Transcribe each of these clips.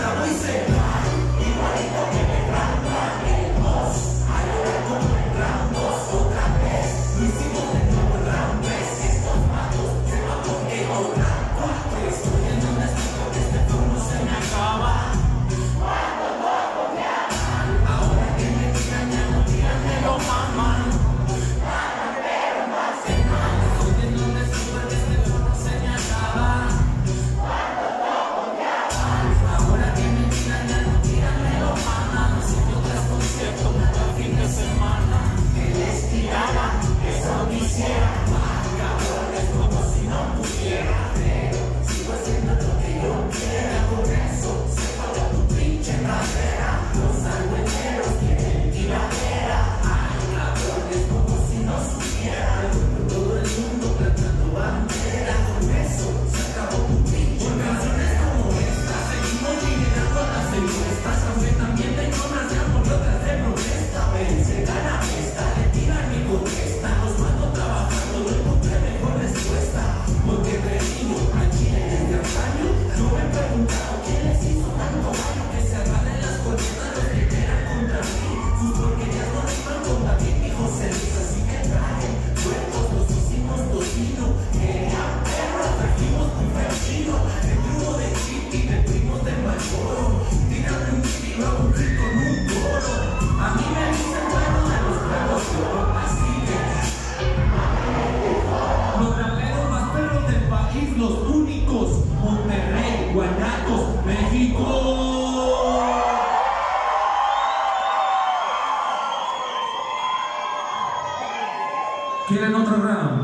¿Quieren otro round?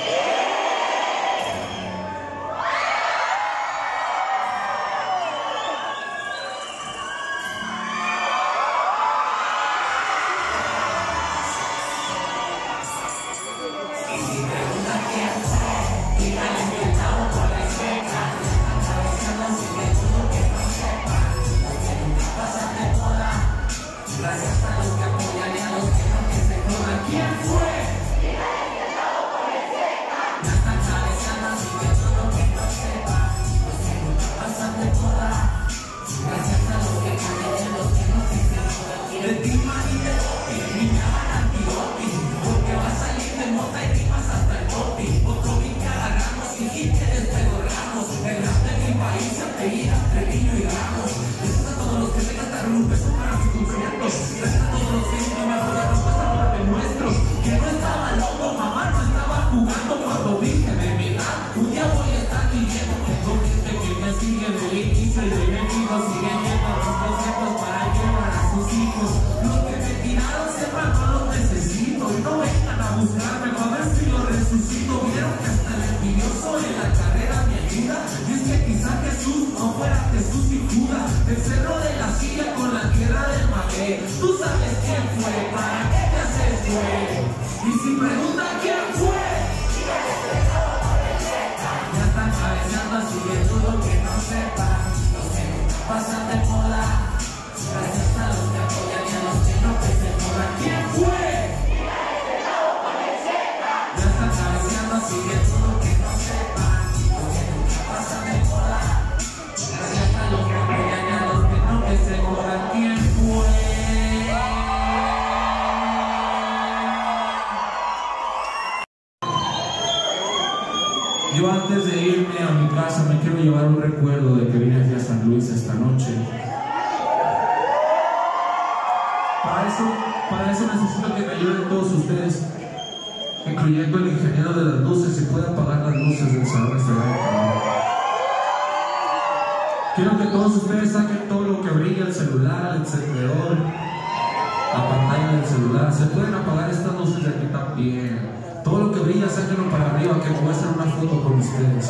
Yo antes de irme a mi casa me quiero llevar un recuerdo de que vine aquí a San Luis esta noche. Para eso necesito que me ayuden todos ustedes, incluyendo el ingeniero de las luces, si puede apagar las luces del salón este año. Quiero que todos ustedes saquen todo lo que brilla, el celular, el encendedor, la pantalla del celular. Se pueden apagar estas luces de aquí también. Todo lo que brilla, sáquenlo para arriba, que me muestren una foto con ustedes.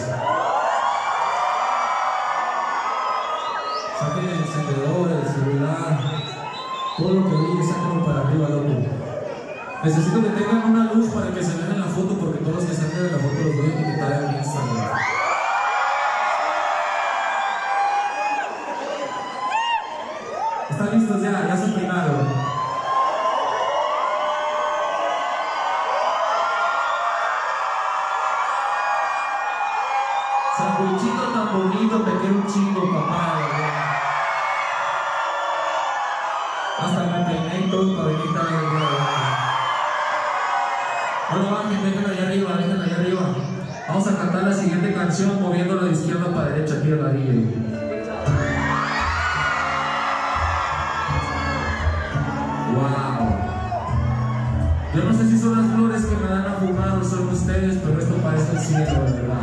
Saquen el encendedor, el celular, todo lo que brilla, sáquenlo para arriba, loco. Necesito que tengan una luz para que se vean en la foto, porque todos los que salgan de la foto los voy a etiquetar en Instagram. ¿Están listos ya? Ya se peinaron. Sandwichito tan bonito, te quiero un chingo, papá. cantar la siguiente canción moviéndolo de izquierda para derecha aquí a la DJ. Wow. Yo no sé si son las flores que me dan a fumar o son ustedes, pero esto parece el cielo, de verdad.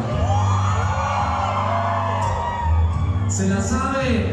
¿Se la sabe?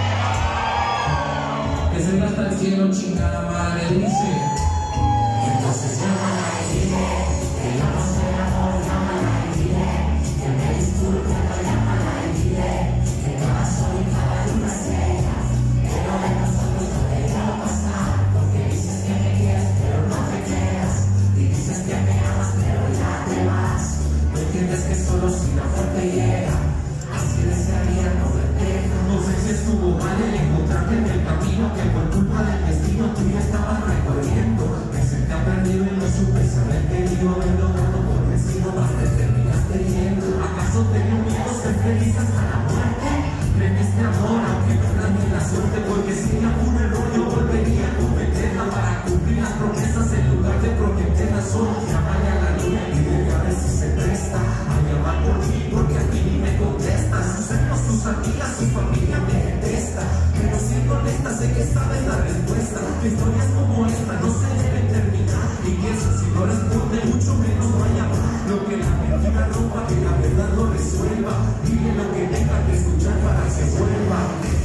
Que se va hasta el cielo, chingada madre, dice. Entonces llámala y dile que yo no soy amor, llámala y dile que me disculpe, no llámala y dile que cada sol y cada luna estrella, que no de nosotros no te quiero pasar, porque dices que me quieres pero no te quedas, y dices que me amas pero ya te vas. No entiendes que solo si la muerte llega, así desearía no verte. No sé si estuvo mal el encontrarte en el camino, que por culpa del destino tú ya estabas recorriendo. Me senté perdido y no supe saber querido, verlo dando por vencido, más te terminaste yendo. ¿Acaso tenía miedo ser feliz hasta la muerte? Creen este amor aunque no grande la suerte, porque si ella fue un error yo volvería a cometerla para cumplir las promesas en lugar de prometerlas. Solo llamarle a la luna y dile a ver si se presta a llamar por mí, porque a ti ni me contestas. Sus hermanos, sus amigas, su familia me detesta, pero siendo honesta sé que sabes la respuesta. Historias como esta no se deben terminar, y piensa si no responde mucho menos no hay amor. Lo que la mentira rompa, que la verdad lo resuelva. Dile lo que tenga que escuchar para que vuelva.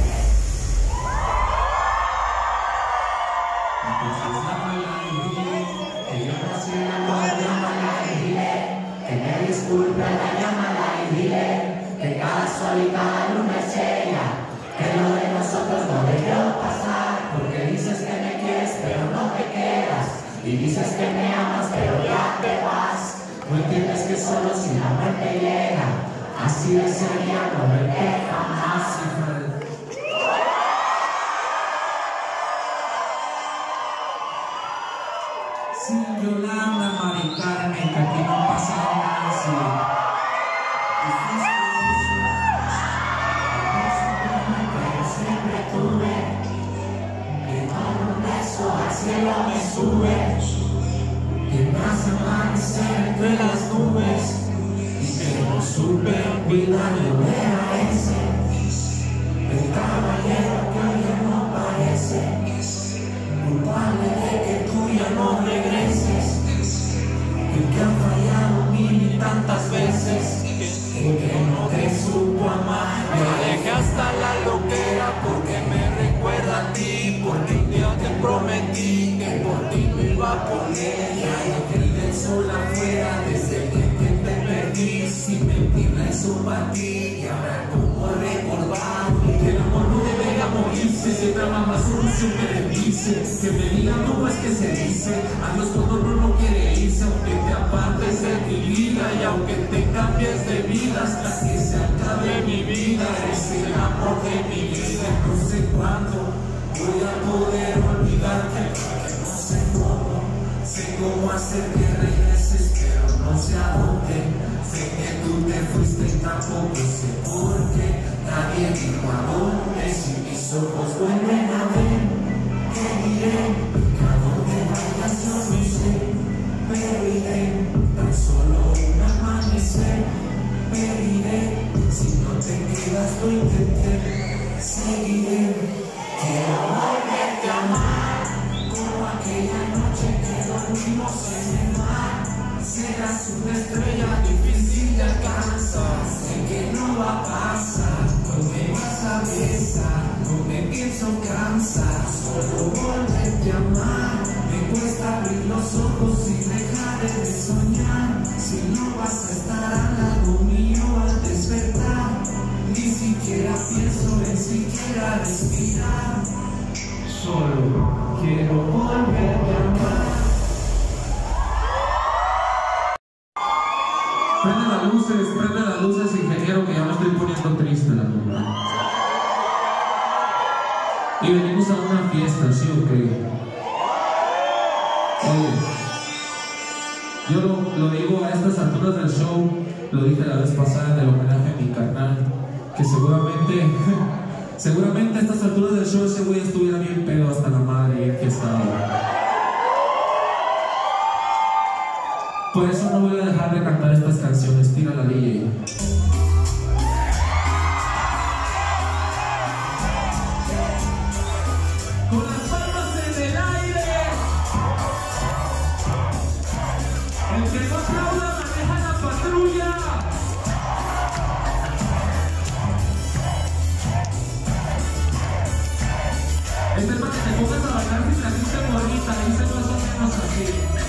Entonces llámala y dile que yo no soy el amor, llámala y dile que me disculpe, la llámala y dile que cada sol y cada luna es ella, que lo de nosotros no debió pasar, porque dices que me quieres pero no te quedas, y dices que me amas pero ya te vas. No entiendes que solo si la muerte llega, así desearía no verte jamás. Sí, Yolanda, Mari Carmen, que aquí no pasa nada. Cielo me sube, que más amanecer entre las nubes, y que no supe olvidar yo era ese, el caballero que hoy ya no parece, culpable de que tú ya no regreses, el que ha fallado mil y tantas veces, el que no te supo amar. Me alejé hasta la loquera porque me recuerda a ti, porque un día te prometí que por ti me iba a poner, y aquel del sol afuera desde que te perdí, sin mentir la hizo para ti, y ahora como recordar que el amor no debería morirse, siempre ama más solución que le dice, que me digan cómo es que se dice adiós cuando uno no quiere irse, aunque te apartes de mi vida y aunque te cambies de vida hasta que se acabe mi vida, eres el amor de mi vida. No sé cuándo voy a poder olvidarte, no sé cómo, sé cómo hacer que regreses, pero no sé a dónde. Sé que tú te fuiste y tampoco sé por qué. Nadie dijo a dónde, si mis ojos vuelven a ver, ¿qué diré? A dónde vayas yo no sé, pero iré, tan solo un amanecer, pediré, si no te quedas lo intenté, seguiré. Quiero volverte a amar, como aquella noche que dormimos en el mar. Serás una estrella difícil de alcanzar, sé que no va a pasar, no me vas a besar, no me pienso cansar, solo volverte a amar. Me cuesta abrir los ojos y dejar de soñar, si no vas a estar al lado mío al despertar, ni siquiera pienso en siquiera respirar, solo quiero volverte a amar. Prende las luces, ingeniero, que ya me estoy poniendo triste, la verdad. Y venimos a una fiesta, ¿sí o qué? Yo lo digo a estas alturas del show, lo dije la vez pasada en el homenaje a mi carnal, que seguramente a estas alturas del show ese güey estuviera bien pedo hasta la madre y que estaba. Por eso no voy a dejar de cantar estas canciones. Tira la DJ. Con las palmas en el aire. El que no aplauda maneja la patrulla. Este es para que te pongas a bailar si trajiste bonita. Dice más o menos así.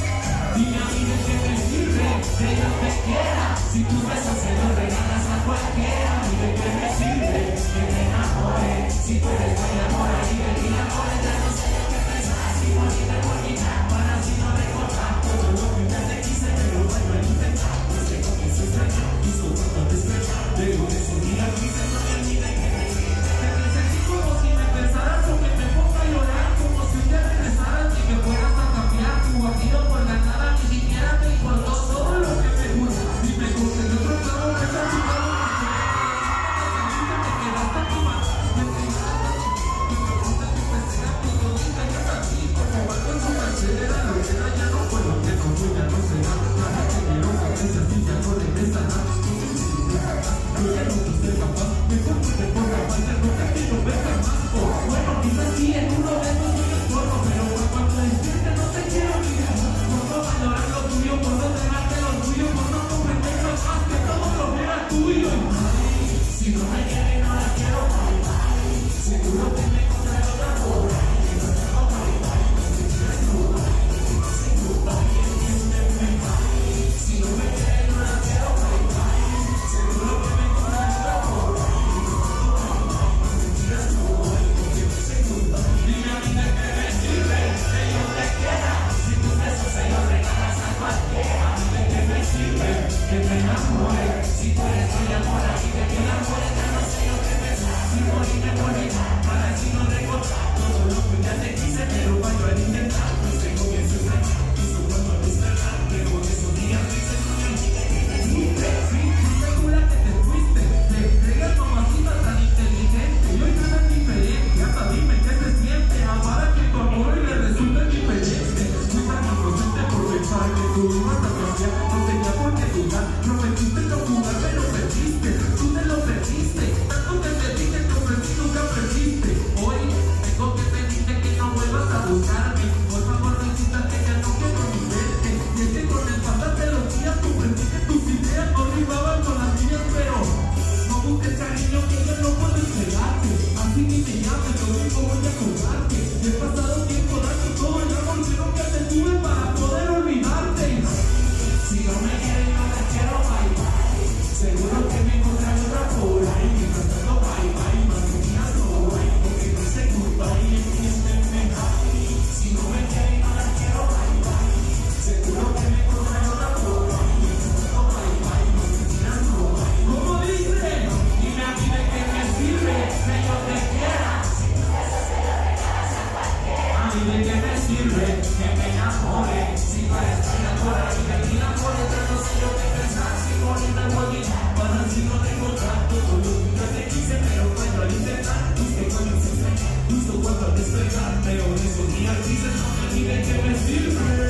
Dime a mí de qué me sirve que yo te quiera, si tus besos se los regalas a cualquiera. ¿Y de qué me sirve que me enamore, si tú eres mi amor y de mi amor? Ya no sé yo qué pensar, si morir de bonita, para si no recordar todo lo que ya te quise, pero bueno, al intentar, pues te comienzo a extrañar, y solo cuando te estrechar, luego de esos días grises no me olvide que me sirve. Te sentí como si me pensaras o que me ponga a llorar, como si un día regresaras y que fueras a cambiar tu vacío por la nada. Ni siquiera te importó todo lo que me gusta, y me conseguí otro clavo, me está chupando. Justo cuando te estoy pero de esos días dices no me olvide que me sirve.